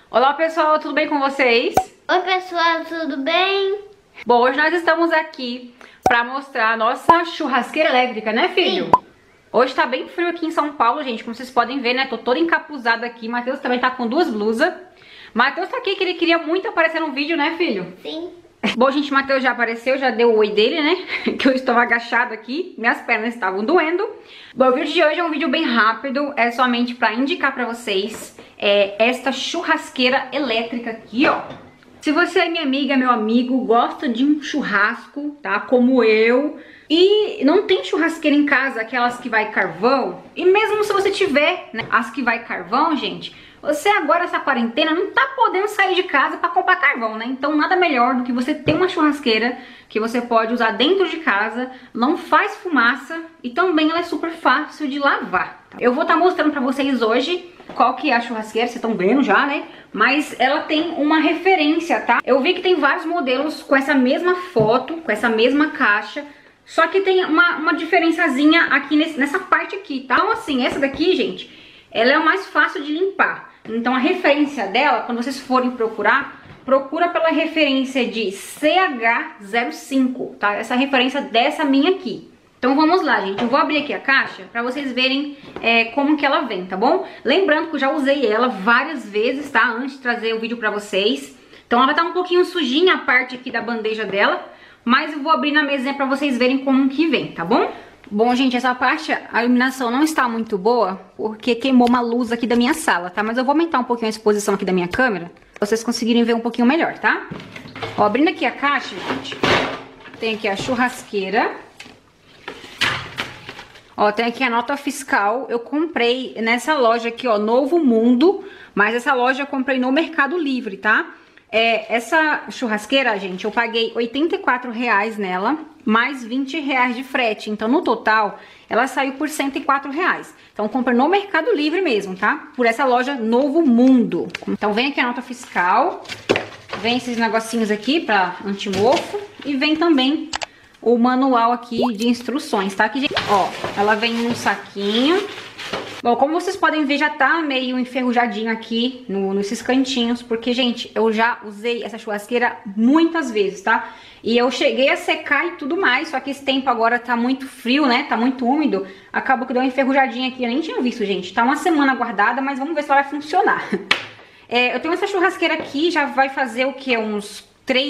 Olá pessoal, tudo bem com vocês? Oi pessoal, tudo bem? Bom, hoje nós estamos aqui pra mostrar a nossa churrasqueira elétrica, né filho? Sim. Hoje tá bem frio aqui em São Paulo, gente, como vocês podem ver, né? Tô toda encapuzada aqui, Matheus também tá com duas blusas. Matheus tá aqui que ele queria muito aparecer no vídeo, né filho? Sim. Bom, gente, Matheus já apareceu, já deu o oi dele, né? Que eu estou agachado aqui, minhas pernas estavam doendo. Bom, o vídeo de hoje é um vídeo bem rápido, é somente pra indicar pra vocês esta churrasqueira elétrica aqui, ó. Se você é minha amiga, meu amigo, gosta de um churrasco, tá? Como eu, e não tem churrasqueira em casa, aquelas que vai carvão, e mesmo se você tiver, né, as que vai carvão, gente, você agora, essa quarentena, não tá podendo sair de casa pra comprar carvão, né? Então nada melhor do que você ter uma churrasqueira que você pode usar dentro de casa, não faz fumaça e também ela é super fácil de lavar. Tá? Eu vou estar mostrando pra vocês hoje qual que é a churrasqueira, vocês estão vendo já, né? Mas ela tem uma referência, tá? Eu vi que tem vários modelos com essa mesma foto, com essa mesma caixa, só que tem uma diferençazinha aqui nessa parte aqui, tá? Então assim, essa daqui, gente, ela é o mais fácil de limpar. Então a referência dela, quando vocês forem procurar, procura pela referência de CH05, tá? Essa referência dessa minha aqui. Então vamos lá, gente. Eu vou abrir aqui a caixa pra vocês verem como que ela vem, tá bom? Lembrando que eu já usei ela várias vezes, tá? Antes de trazer o vídeo pra vocês. Então ela vai estar um pouquinho sujinha a parte aqui da bandeja dela, mas eu vou abrir na mesinha pra vocês verem como que vem, tá bom? Bom, gente, essa parte, a iluminação não está muito boa, porque queimou uma luz aqui da minha sala, tá? Mas eu vou aumentar um pouquinho a exposição aqui da minha câmera, pra vocês conseguirem ver um pouquinho melhor, tá? Ó, abrindo aqui a caixa, gente, tem aqui a churrasqueira. Ó, tem aqui a nota fiscal, eu comprei nessa loja aqui, ó, Novo Mundo, mas essa loja eu comprei no Mercado Livre, tá? Essa churrasqueira, gente, eu paguei R$84 nela, mais R$20 de frete. Então, no total, ela saiu por R$104. Então, comprei no Mercado Livre mesmo, tá? Por essa loja Novo Mundo. Então, vem aqui a nota fiscal, vem esses negocinhos aqui pra antimofo e vem também o manual aqui de instruções, tá? Aqui, gente, ó, ela vem num saquinho. Bom, como vocês podem ver, já tá meio enferrujadinho aqui nesses cantinhos, porque, gente, eu já usei essa churrasqueira muitas vezes, tá? E eu cheguei a secar e tudo mais, só que esse tempo agora tá muito frio, né? Tá muito úmido, acabou que deu uma enferrujadinha aqui, eu nem tinha visto, gente. Tá uma semana guardada, mas vamos ver se ela vai funcionar. Eu tenho essa churrasqueira aqui, já vai fazer o quê? Uns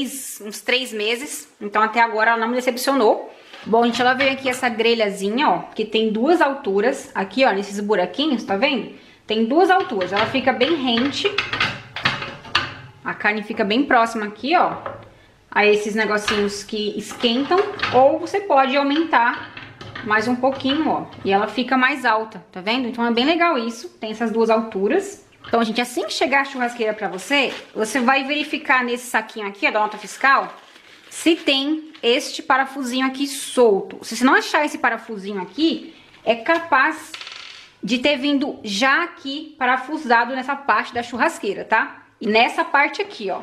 3 meses, então até agora ela não me decepcionou. Bom, gente, ela veio aqui essa grelhazinha, ó, que tem duas alturas. Aqui, ó, nesses buraquinhos, tá vendo? Tem duas alturas, ela fica bem rente. A carne fica bem próxima aqui, ó, a esses negocinhos que esquentam. Ou você pode aumentar mais um pouquinho, ó, e ela fica mais alta, tá vendo? Então é bem legal isso, tem essas duas alturas. Então, gente, assim que chegar a churrasqueira pra você, você vai verificar nesse saquinho aqui, ó, da nota fiscal, se tem este parafusinho aqui solto. Se você não achar esse parafusinho aqui, é capaz de ter vindo já aqui parafusado nessa parte da churrasqueira, tá? E nessa parte aqui, ó.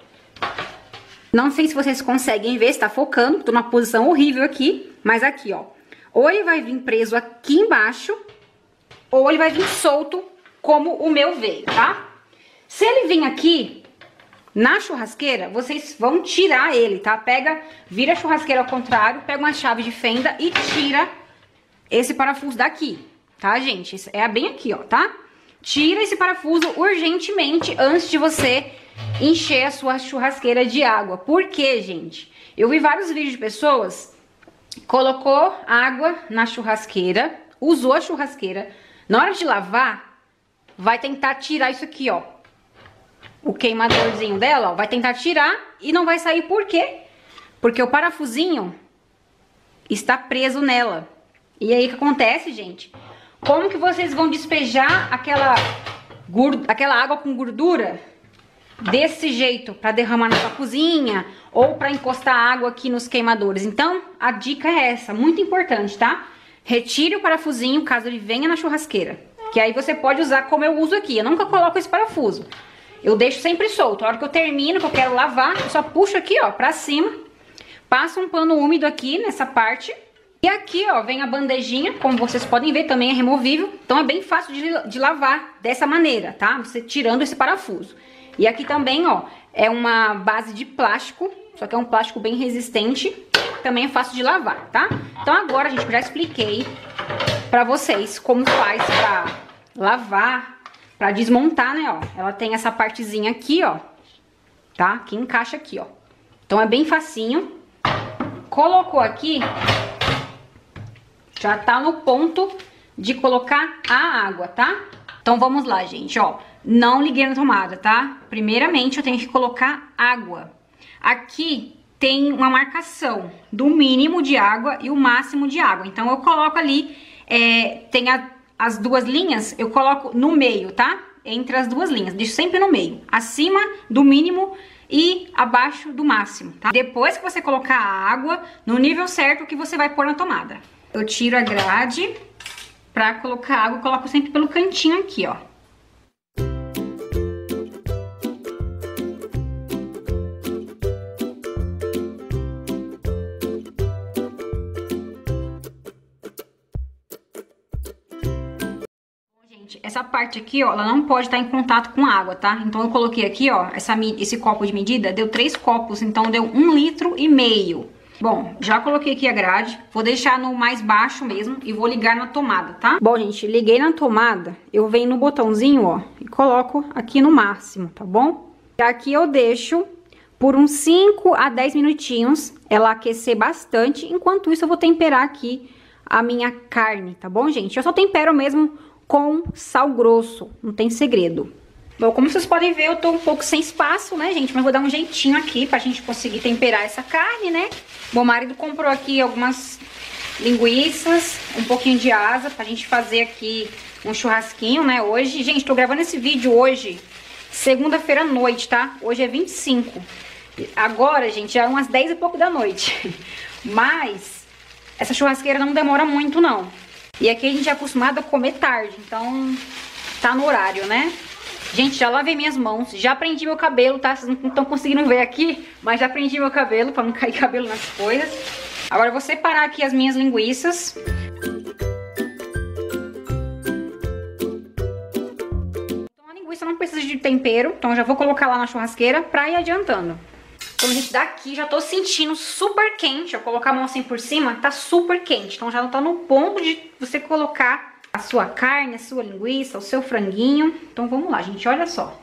Não sei se vocês conseguem ver, se tá focando, tô numa posição horrível aqui, mas aqui, ó. Ou ele vai vir preso aqui embaixo, ou ele vai vir solto, como o meu veio, tá? Se ele vir aqui na churrasqueira, vocês vão tirar ele, tá? Vira a churrasqueira ao contrário, pega uma chave de fenda e tira esse parafuso daqui, tá, gente? Isso é bem aqui, ó, tá? Tira esse parafuso urgentemente antes de você encher a sua churrasqueira de água. Por quê, gente? Eu vi vários vídeos de pessoas, colocou água na churrasqueira, usou a churrasqueira, na hora de lavar, vai tentar tirar isso aqui, ó. O queimadorzinho dela, ó, vai tentar tirar e não vai sair. Por quê? Porque o parafusinho está preso nela. E aí o que acontece, gente? Como que vocês vão despejar aquela água com gordura desse jeito para derramar na sua cozinha ou para encostar água aqui nos queimadores? Então, a dica é essa, muito importante, tá? Retire o parafusinho caso ele venha na churrasqueira, que aí você pode usar como eu uso aqui. Eu nunca coloco esse parafuso. Eu deixo sempre solto. A hora que eu termino, que eu quero lavar, eu só puxo aqui, ó, pra cima. Passo um pano úmido aqui nessa parte E aqui, ó, vem a bandejinha, como vocês podem ver, também é removível. Então é bem fácil de lavar dessa maneira, tá? Você tirando esse parafuso. E aqui também, ó, é uma base de plástico, só que é um plástico bem resistente. Também é fácil de lavar, tá? Então agora, gente, eu já expliquei pra vocês como faz pra lavar, pra desmontar, né, ó. Ela tem essa partezinha aqui, ó, tá? Que encaixa aqui, ó. Então é bem facinho. Colocou aqui, já tá no ponto de colocar a água, tá? Então vamos lá, gente, ó. Não liguei na tomada, tá? Primeiramente eu tenho que colocar água. Aqui tem uma marcação do mínimo de água e o máximo de água. Então eu coloco ali, tem as duas linhas, eu coloco no meio, tá? Entre as duas linhas, deixo sempre no meio. Acima do mínimo e abaixo do máximo, tá? Depois que você colocar a água, no nível certo que você vai pôr na tomada. Eu tiro a grade pra colocar água, eu coloco sempre pelo cantinho aqui, ó. Essa parte aqui, ó, ela não pode estar em contato com água, tá? Então eu coloquei aqui, ó, esse copo de medida, deu 3 copos, então deu 1,5 litros. Bom, já coloquei aqui a grade, vou deixar no mais baixo mesmo e vou ligar na tomada, tá? Bom, gente, liguei na tomada, eu venho no botãozinho, ó, e coloco aqui no máximo, tá bom? E aqui eu deixo por uns 5 a 10 minutinhos ela aquecer bastante, enquanto isso eu vou temperar aqui a minha carne, tá bom, gente? Eu só tempero mesmo com sal grosso, não tem segredo. Bom, como vocês podem ver, eu tô um pouco sem espaço, né, gente? Mas vou dar um jeitinho aqui pra gente conseguir temperar essa carne, né? Meu marido comprou aqui algumas linguiças, um pouquinho de asa pra gente fazer aqui um churrasquinho, né, hoje. Gente, tô gravando esse vídeo hoje, segunda-feira à noite, tá? Hoje é 25. Agora, gente, já é umas 10 e pouco da noite. Mas essa churrasqueira não demora muito, não. E aqui a gente é acostumado a comer tarde, então tá no horário, né? Gente, já lavei minhas mãos, já prendi meu cabelo, tá? Vocês não estão conseguindo ver aqui, mas já prendi meu cabelo pra não cair cabelo nas coisas. Agora eu vou separar aqui as minhas linguiças. Então a linguiça não precisa de tempero, então eu já vou colocar lá na churrasqueira pra ir adiantando. Então, gente, daqui já tô sentindo super quente. Eu colocar a mão assim por cima, tá super quente. Então já não tá no ponto de você colocar a sua carne, a sua linguiça, o seu franguinho. Então vamos lá, gente, olha só.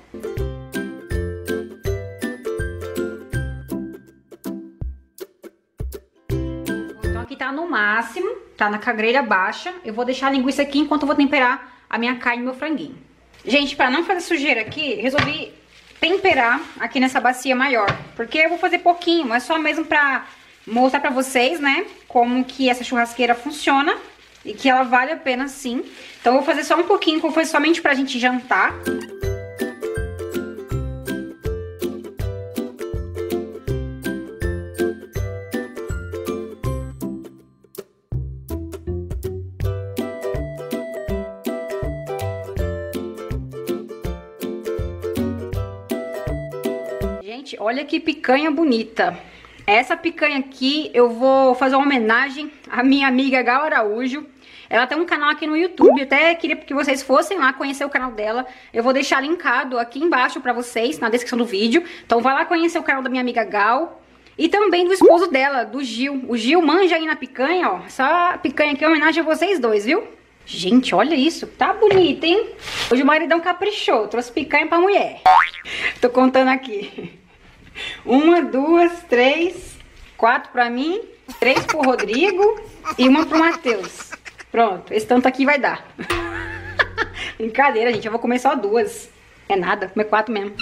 Então aqui tá no máximo, tá na grelha baixa. Eu vou deixar a linguiça aqui enquanto eu vou temperar a minha carne e meu franguinho. Gente, pra não fazer sujeira aqui, resolvi temperar aqui nessa bacia maior, porque eu vou fazer pouquinho, é só mesmo pra mostrar pra vocês, né, como que essa churrasqueira funciona e que ela vale a pena sim. Então eu vou fazer só um pouquinho, como foi somente pra gente jantar. Gente, olha que picanha bonita. Essa picanha aqui eu vou fazer uma homenagem à minha amiga Gal Araújo. Ela tem um canal aqui no YouTube, eu até queria que vocês fossem lá conhecer o canal dela. Eu vou deixar linkado aqui embaixo pra vocês, na descrição do vídeo. Então vai lá conhecer o canal da minha amiga Gal. E também do esposo dela, do Gil. O Gil manja aí na picanha, ó. Essa picanha aqui é uma homenagem a vocês dois, viu? Gente, olha isso, tá bonito, hein? Hoje o maridão caprichou, trouxe picanha pra mulher. Tô contando aqui. 1, 2, 3, 4 pra mim, 3 pro Rodrigo e 1 pro Matheus. Pronto, esse tanto aqui vai dar. Brincadeira, gente, eu vou comer só 2. É nada, vou comer 4 mesmo.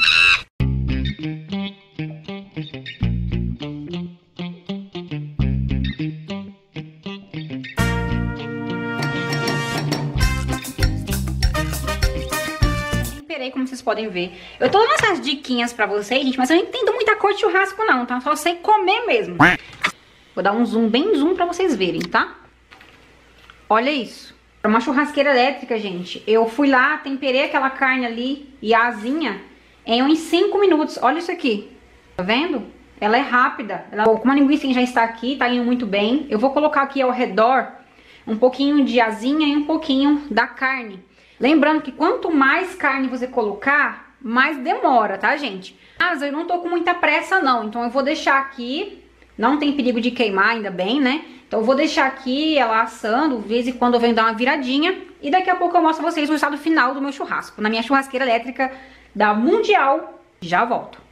Como vocês podem ver. Eu tô dando essas diquinhas pra vocês, gente, mas eu não entendo muita coisa de churrasco não, tá? Só sei comer mesmo. Vou dar um zoom, bem zoom pra vocês verem, tá? Olha isso. É uma churrasqueira elétrica, gente. Eu fui lá, temperei aquela carne ali e a asinha em uns 5 minutos. Olha isso aqui. Tá vendo? ela é rápida. Como a linguiça já está aqui, tá indo muito bem. Eu vou colocar aqui ao redor um pouquinho de asinha e um pouquinho da carne. Lembrando que quanto mais carne você colocar, mais demora, tá, gente? Mas eu não tô com muita pressa, não. Então eu vou deixar aqui. Não tem perigo de queimar, ainda bem, né? Então eu vou deixar aqui ela assando. De vez em quando eu venho dar uma viradinha. E daqui a pouco eu mostro pra vocês o resultado final do meu churrasco. Na minha churrasqueira elétrica da Mundial. Já volto.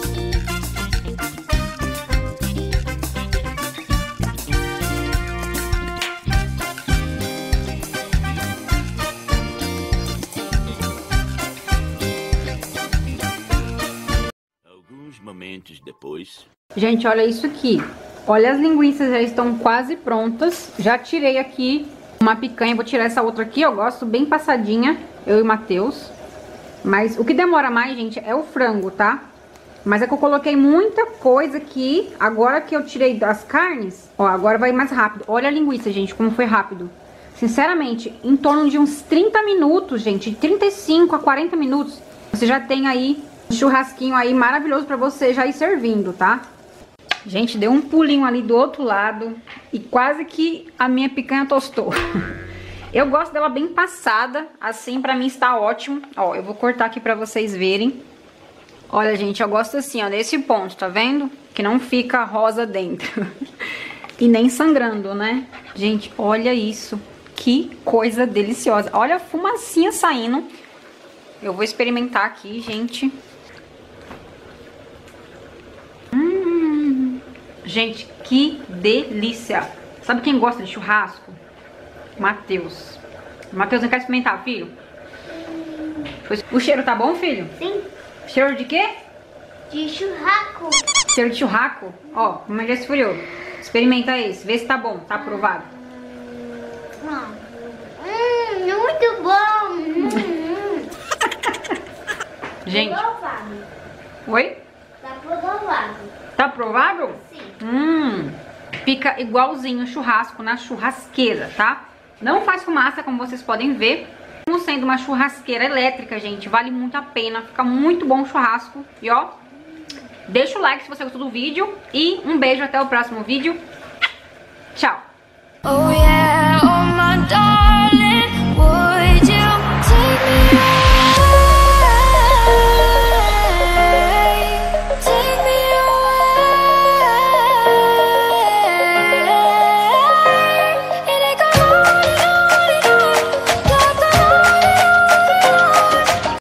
Momentos depois. Gente, olha isso aqui. Olha, as linguiças já estão quase prontas. Já tirei aqui uma picanha. Vou tirar essa outra aqui. Eu gosto bem passadinha, eu e o Matheus. Mas o que demora mais, gente, é o frango, tá? Mas é que eu coloquei muita coisa aqui. Agora que eu tirei das carnes, ó, agora vai mais rápido. Olha a linguiça, gente, como foi rápido. Sinceramente, em torno de uns 30 minutos, gente, de 35 a 40 minutos, você já tem aí um churrasquinho aí maravilhoso pra você já ir servindo, tá? Gente, deu um pulinho ali do outro lado e quase que a minha picanha tostou. Eu gosto dela bem passada, assim pra mim está ótimo. Ó, eu vou cortar aqui pra vocês verem. Olha, gente, eu gosto assim, ó, nesse ponto, tá vendo? Que não fica rosa dentro. E nem sangrando, né? Gente, olha isso. Que coisa deliciosa. Olha a fumacinha saindo. Eu vou experimentar aqui, gente. Gente, que delícia. Sabe quem gosta de churrasco? Matheus. Matheus, não quer experimentar, filho? O cheiro tá bom, filho? Sim. Cheiro de quê? De churrasco. Cheiro de churrasco? Ó, mamãe já esfriou. Experimenta esse, vê se tá bom, tá aprovado. Muito bom. Gente. Aprovado. Oi? Tá aprovado. Tá aprovado? Sim. Fica igualzinho churrasco na churrasqueira, tá? Não faz fumaça, como vocês podem ver. Como sendo uma churrasqueira elétrica, gente, vale muito a pena. Fica muito bom o churrasco. E ó, deixa o like se você gostou do vídeo. E um beijo, até o próximo vídeo. Tchau! Oh, yeah.